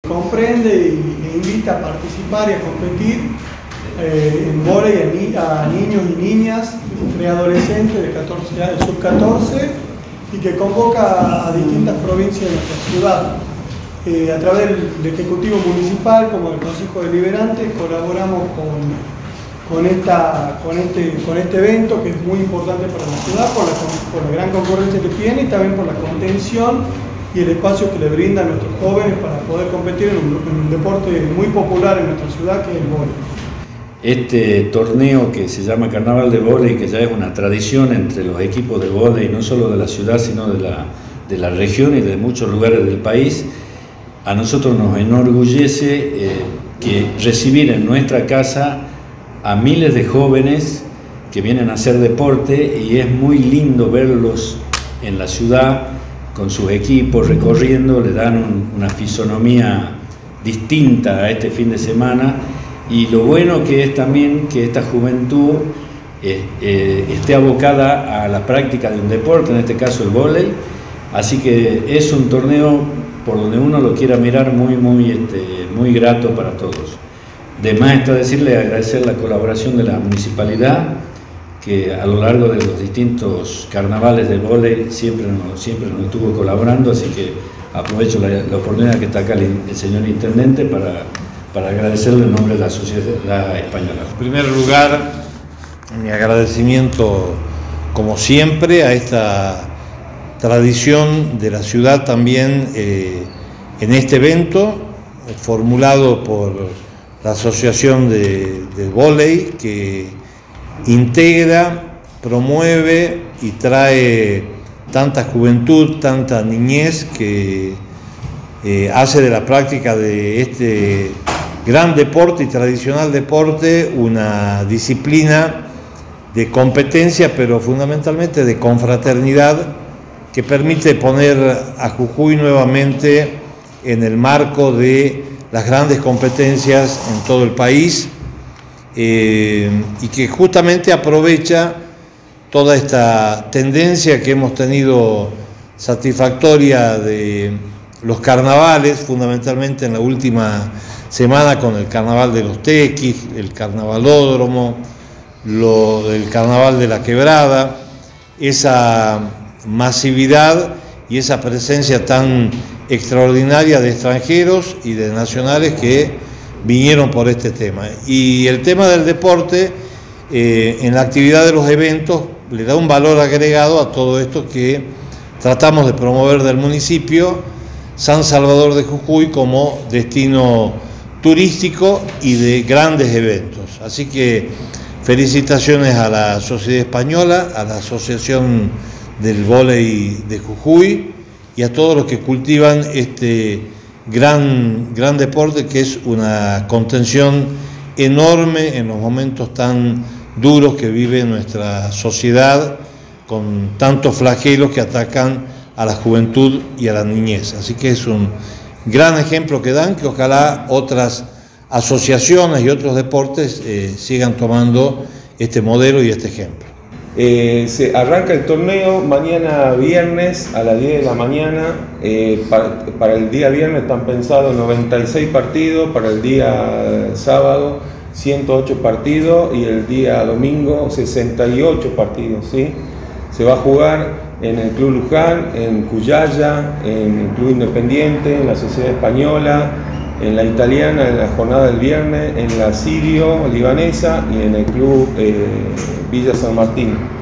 Comprende e invita a participar y a competir en vóley a niños y niñas, preadolescentes de 14 años, sub-14, y que convoca a distintas provincias de nuestra ciudad. A través del Ejecutivo Municipal, como del Consejo Deliberante, colaboramos con este evento, que es muy importante para la ciudad por la gran concurrencia que tiene y también por la contención y el espacio que le brinda a nuestros jóvenes para poder competir en un deporte muy popular en nuestra ciudad, que es el vóley. Este torneo, que se llama Carnaval de Vóley, que ya es una tradición entre los equipos de vóley, no solo de la ciudad, sino de la región y de muchos lugares del país, a nosotros nos enorgullece que recibir en nuestra casa a miles de jóvenes que vienen a hacer deporte, y es muy lindo verlos en la ciudad con sus equipos recorriendo, le dan una fisonomía distinta a este fin de semana. Y lo bueno que es también que esta juventud esté abocada a la práctica de un deporte, en este caso el vóley. Así que es un torneo, por donde uno lo quiera mirar, muy grato para todos. De más está decirle, agradecer la colaboración de la municipalidad, que a lo largo de los distintos carnavales de vóley siempre nos estuvo colaborando. Así que aprovecho la oportunidad que está acá el señor intendente para agradecerle en nombre de la sociedad española. En primer lugar, mi agradecimiento, como siempre, a esta tradición de la ciudad también en este evento, formulado por la Asociación de Vóley, que integra, promueve y trae tanta juventud, tanta niñez, que hace de la práctica de este gran deporte y tradicional deporte una disciplina de competencia, pero fundamentalmente de confraternidad, que permite poner a Jujuy nuevamente en el marco de las grandes competencias en todo el país, y que justamente aprovecha toda esta tendencia que hemos tenido satisfactoria de los carnavales, fundamentalmente en la última semana con el Carnaval de los Tequis, el Carnavalódromo, el Carnaval de la Quebrada, esa masividad y esa presencia tan extraordinaria de extranjeros y de nacionales que vinieron por este tema. Y el tema del deporte, en la actividad de los eventos, le da un valor agregado a todo esto que tratamos de promover del municipio, San Salvador de Jujuy, como destino turístico y de grandes eventos. Así que felicitaciones a la Sociedad Española, a la Asociación del Vóley de Jujuy y a todos los que cultivan este gran deporte, que es una contención enorme en los momentos tan duros que vive nuestra sociedad, con tantos flagelos que atacan a la juventud y a la niñez. Así que es un gran ejemplo que dan, que ojalá otras asociaciones y otros deportes sigan tomando este modelo y este ejemplo. Se arranca el torneo mañana viernes a las 10 de la mañana. Para el día viernes están pensados 96 partidos, para el día sábado 108 partidos y el día domingo 68 partidos, ¿sí? Se va a jugar en el Club Luján, en Cuyaya, en el Club Independiente, en la Sociedad Española, en la Italiana, en la jornada del viernes, en la Sirio Libanesa y en el Club Villa San Martín.